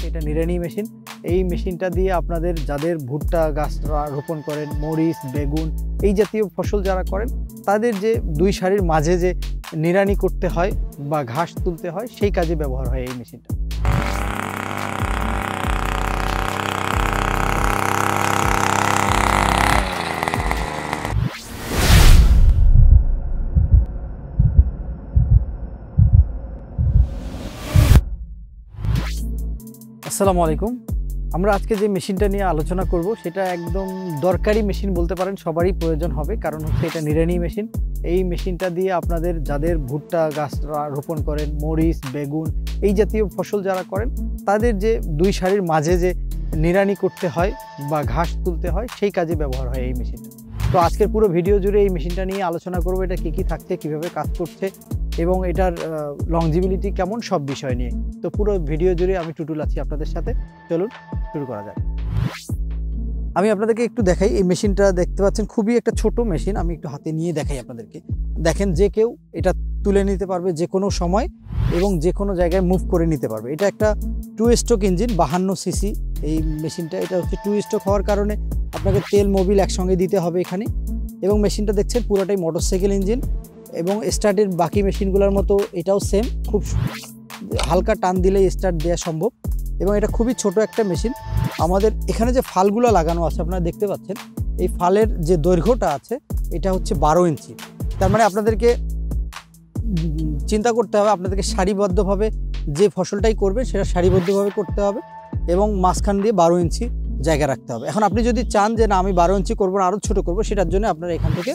থাকছে, এটা নিড়ানি মেশিন। এই মেশিনটা দিয়ে আপনাদের যাদের ভুট্টা গাছ রোপণ করেন, মরিচ, বেগুন এই জাতীয় ফসল যারা করেন, তাদের যে দুই সারির মাঝে যে নিড়ানি করতে হয় বা ঘাস তুলতে হয়, সেই কাজে ব্যবহার হয় এই মেশিনটা। আসসালামু আলাইকুম। আমরা আজকে যে মেশিনটা নিয়ে আলোচনা করব সেটা একদম দরকারি মেশিন বলতে পারেন, সবারই প্রয়োজন হবে, কারণ হচ্ছে এটা নিড়ানি মেশিন। এই মেশিনটা দিয়ে আপনাদের যাদের ভুট্টা গাছ রোপণ করেন, মরিচ, বেগুন এই জাতীয় ফসল যারা করেন, তাদের যে দুই সারির মাঝে যে নিড়ানি করতে হয় বা ঘাস তুলতে হয়, সেই কাজে ব্যবহার হয় এই মেশিনটা। তো আজকের পুরো ভিডিও জুড়ে এই মেশিনটা নিয়ে আলোচনা করব, এটা কী থাকছে, কীভাবে কাজ করছে এবং এটার লংজিবিলিটি কেমন, সব বিষয় নিয়ে। তো পুরো ভিডিও জুড়ে আমি টুটুল আছি আপনাদের সাথে। চলুন শুরু করা যাক। আমি আপনাদেরকে একটু দেখাই। এই মেশিনটা দেখতে পাচ্ছেন, খুবই একটা ছোট মেশিন। আমি একটু হাতে নিয়ে দেখাই আপনাদেরকে। দেখেন, যে কেউ এটা তুলে নিতে পারবে যে কোনো সময় এবং যে কোনো জায়গায় মুভ করে নিতে পারবে। এটা একটা 2 স্ট্রোক ইঞ্জিন, 52 সিসি এই মেশিনটা। এটা হচ্ছে 2 স্ট্রোক হওয়ার কারণে আপনাকে তেল মোবিল একসঙ্গে দিতে হবে এখানে। এবং মেশিনটা দেখছেন পুরোটাই মোটরসাইকেল ইঞ্জিন, এবং স্টার্টের বাকি মেশিনগুলোর মতো এটাও সেম, খুব হালকা টান দিলেই স্টার্ট দেওয়া সম্ভব। এবং এটা খুবই ছোট একটা মেশিন। আমাদের এখানে যে ফালগুলো লাগানো আছে আপনারা দেখতে পাচ্ছেন, এই ফালের যে দৈর্ঘ্যটা আছে এটা হচ্ছে 12 ইঞ্চি। তার মানে আপনাদেরকে চিন্তা করতে হবে, আপনাদেরকে সারিবদ্ধভাবে যে ফসলটাই করবেন সেটা সারিবদ্ধভাবে করতে হবে এবং মাঝখান দিয়ে 12 ইঞ্চি জায়গা রাখতে হবে। এখন আপনি যদি চান যে না আমি 12 ইঞ্চি করবো না, আরও ছোটো করবো, সেটার জন্য আপনারা এখান থেকে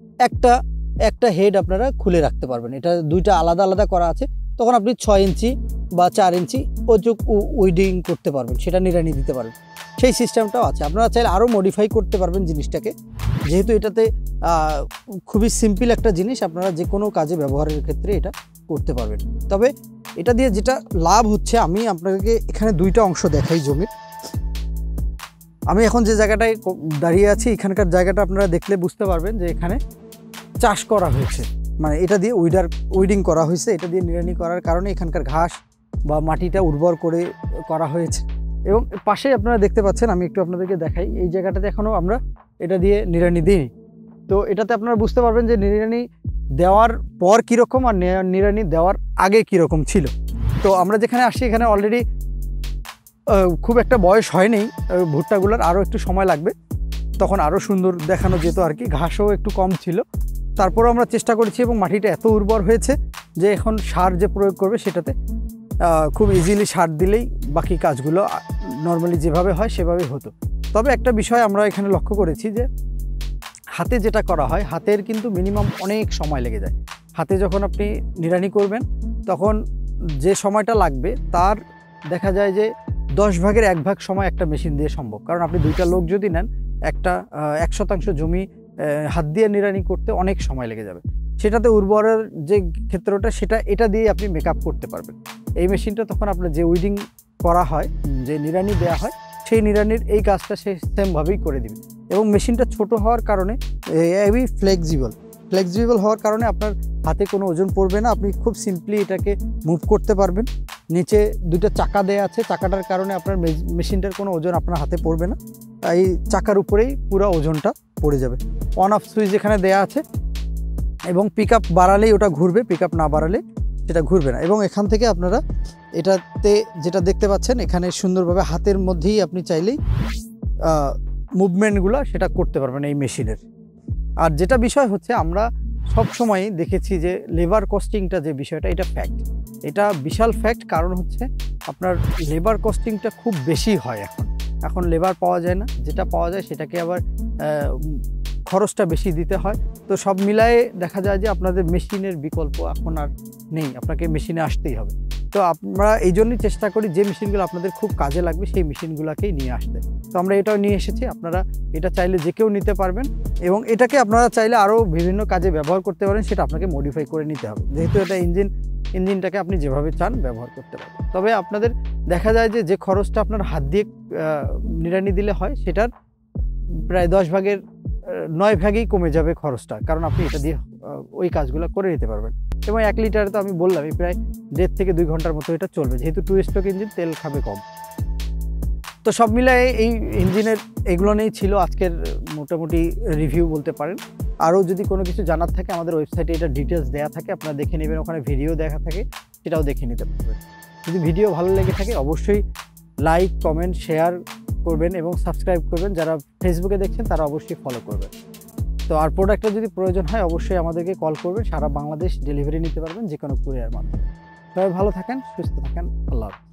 একটা হেড আপনারা খুলে রাখতে পারবেন। এটা দুইটা আলাদা আলাদা করা আছে। তখন আপনি 6 ইঞ্চি বা 4 ইঞ্চি উইডিং করতে পারবেন, সেটা নিড়ানি দিতে পারবেন। সেই সিস্টেমটাও আছে। আপনারা চাইলে আরও মডিফাই করতে পারবেন জিনিসটাকে, যেহেতু এটাতে খুবই সিম্পল একটা জিনিস, আপনারা যে কোনো কাজে ব্যবহারের ক্ষেত্রে এটা করতে পারবেন। তবে এটা দিয়ে যেটা লাভ হচ্ছে, আমি আপনাদেরকে এখানে দুইটা অংশ দেখাই জমির। আমি এখন যে জায়গাটায় দাঁড়িয়ে আছি, এখানকার জায়গাটা আপনারা দেখলে বুঝতে পারবেন যে এখানে চাষ করা হয়েছে, মানে এটা দিয়ে উইডিং করা হয়েছে। এটা দিয়ে নিড়ানি করার কারণে এখানকার ঘাস বা মাটিটা উর্বর করে করা হয়েছে। এবং পাশেই আপনারা দেখতে পাচ্ছেন, আমি একটু আপনাদেরকে দেখাই, এই জায়গাটাতে এখনও আমরা এটা দিয়ে নিড়ানি দিই। তো এটাতে আপনারা বুঝতে পারবেন যে নিড়ানি দেওয়ার পর কীরকম আর নিড়ানি দেওয়ার আগে কীরকম ছিল। তো আমরা যেখানে আসছি এখানে অলরেডি খুব একটা বয়স হয়নি ভুট্টাগুলোর, আরও একটু সময় লাগবে, তখন আরও সুন্দর দেখানো যেত আর কি। ঘাসও একটু কম ছিল, তারপরও আমরা চেষ্টা করেছি এবং মাটিটা এত উর্বর হয়েছে যে এখন সার যে প্রয়োগ করবে সেটাতে খুব ইজিলি সার দিলেই বাকি কাজগুলো নর্মালি যেভাবে হয় সেভাবেই হতো। তবে একটা বিষয় আমরা এখানে লক্ষ্য করেছি যে হাতে যেটা করা হয়, হাতের কিন্তু মিনিমাম অনেক সময় লেগে যায়। হাতে যখন আপনি নিড়ানি করবেন তখন যে সময়টা লাগবে তার দেখা যায় যে 10 ভাগের 1 ভাগ সময় একটা মেশিন দিয়ে সম্ভব। কারণ আপনি 2টা লোক যদি নেন, 1% জমি হাত দিয়ে নিড়ানি করতে অনেক সময় লেগে যাবে। সেটাতে উর্বরের যে ক্ষেত্রটা সেটা এটা দিয়ে আপনি মেকআপ করতে পারবেন। এই মেশিনটা তখন আপনার যে উইডিং করা হয়, যে নিড়ানি দেওয়া হয়, সেই নিড়ানির এই কাজটা সে সেমভাবেই করে দিবে। এবং মেশিনটা ছোট হওয়ার কারণে হেভি ফ্লেক্সিবল হওয়ার কারণে আপনার হাতে কোনো ওজন পড়বে না। আপনি খুব সিম্পলি এটাকে মুভ করতে পারবেন। নিচে 2টা চাকা দেওয়া আছে, চাকাটার কারণে আপনার মেশিনটার কোনো ওজন আপনার হাতে পড়বে না। এই চাকার উপরেই পুরো ওজনটা পড়ে যাবে। অন অফ সুইচ এখানে দেয়া আছে, এবং পিক আপ বাড়ালেই ওটা ঘুরবে, পিক আপ না বাড়ালে সেটা ঘুরবে না। এবং এখান থেকে আপনারা এটাতে যেটা দেখতে পাচ্ছেন, এখানে সুন্দরভাবে হাতের মধ্যেই আপনি চাইলেই মুভমেন্টগুলো সেটা করতে পারবেন এই মেশিনের। আর যেটা বিষয় হচ্ছে, আমরা সবসময়ই দেখেছি যে লেবার কস্টিংটা যে বিষয়টা, এটা ফ্যাক্ট, এটা বিশাল ফ্যাক্ট। কারণ হচ্ছে আপনার লেবার কস্টিংটা খুব বেশি হয়। এখন লেবার পাওয়া যায় না, যেটা পাওয়া যায় সেটাকে আবার খরচটা বেশি দিতে হয়। তো সব মিলায়ে দেখা যায় যে আপনাদের মেশিনের বিকল্প এখন আর নেই, আপনাকে মেশিনে আসতেই হবে। তো আমরা এই জন্যই চেষ্টা করি যে মেশিনগুলো আপনাদের খুব কাজে লাগবে সেই মেশিনগুলোকেই নিয়ে আসতে। তো আমরা এটাও নিয়ে এসেছি। আপনারা এটা চাইলে যে কেউ নিতে পারবেন, এবং এটাকে আপনারা চাইলে আরও বিভিন্ন কাজে ব্যবহার করতে পারেন। সেটা আপনাকে মডিফাই করে নিতে হবে, যেহেতু এটা ইঞ্জিনটাকে আপনি যেভাবে চান ব্যবহার করতে পারবেন। তবে আপনাদের দেখা যায় যে খরচটা আপনার হাত দিয়ে নিড়ানি দিলে হয়, সেটার প্রায় 10 ভাগের 9 ভাগেই কমে যাবে খরচটা, কারণ আপনি এটা দিয়ে ওই কাজগুলো করে নিতে পারবেন। এবং 1 লিটারে তো আমি বললামই প্রায় 1.5 থেকে 2 ঘন্টার মতো এটা চলবে, যেহেতু 2 স্ট্রোক ইঞ্জিন, তেল খাবে কম। তো সব মিলায়ে এই ইঞ্জিনের এগুলো নিয়েই ছিল আজকের মোটামুটি রিভিউ বলতে পারেন। আরও যদি কোনো কিছু জানার থাকে আমাদের ওয়েবসাইটে এটা ডিটেলস দেওয়া থাকে, আপনারা দেখে নেবেন, ওখানে ভিডিও দেখা থাকে, সেটাও দেখে নিতে পারবেন। যদি ভিডিও ভালো লেগে থাকে অবশ্যই লাইক, কমেন্ট, শেয়ার করবেন এবং সাবস্ক্রাইব করবেন। যারা ফেসবুকে দেখছেন তারা অবশ্যই ফলো করবেন। তো আর প্রোডাক্টের যদি প্রয়োজন হয় অবশ্যই আমাদেরকে কল করবেন, সারা বাংলাদেশ ডেলিভারি নিতে পারবেন যে কোনো কুরিয়ার মাধ্যমে। সবাই ভালো থাকেন, সুস্থ থাকেন, আল্লাহ হাফেজ।